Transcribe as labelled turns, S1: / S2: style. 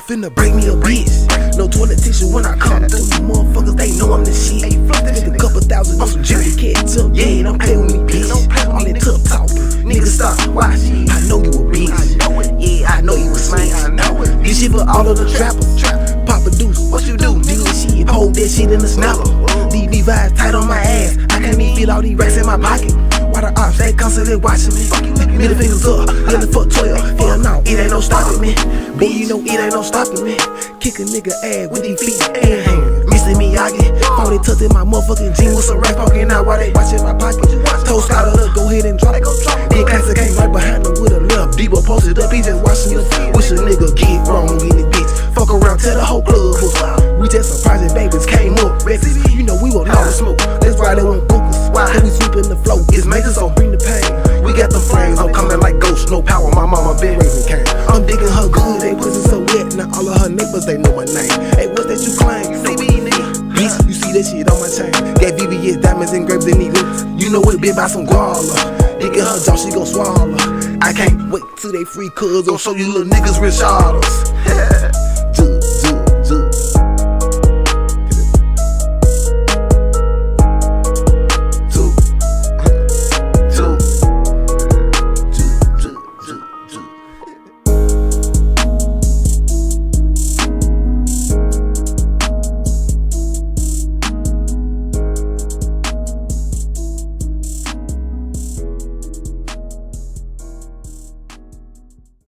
S1: finna break me a bitch. No toilet tissue when I come through. You motherfuckers, they know I'm the shit. Spend a couple thousand on some Jimmy Ketchup. Yeah, don't play with me, bitch. All that tough talking, niggas stop watching. I know you a bitch. Yeah, I know you a snitch. This shit for all of the trappers. Papa Deuce, what you do? Deal with shit, hold that shit in the snapper. These Levi's tight on my ass. I can't even fit all these racks in my pocket. Why the ops, they constantly watching me. Middle fingers up, let fuck 12. Hell no, it ain't no stopping me. Boy, you know it ain't no stopping me. Kick a nigga ass with these feet and hands. Mr. Miyagi, 40 tucked in my motherfucking jeans with some rap poking out while they watching my pocket. Told Scott up, go ahead and drop. Then Classic came right behind him with a left. Debo posted up, he just watching us. Wish a nigga get wrong in the bitch. Fuck around, tell the whole club was wild. We just surprised that babies came up. Rexy, you know we were all smoke. That's why they won't focus. Why we sweeping the flow? It's major, so bring the pain. We got the frames, I'm coming like ghosts, no power. My mama been raising cane. I'm digging her good, they pussy so wet. Now all of her neighbors, they know my name. Hey, what's that you claim? CB nigga. Bitch, you see that shit on my chain. Got VVS diamonds engraved in these lips. You know it been by some guala. Digging her jaw, she gon' swallow. I can't wait till they free cuz gon' show you little niggas rich dollars.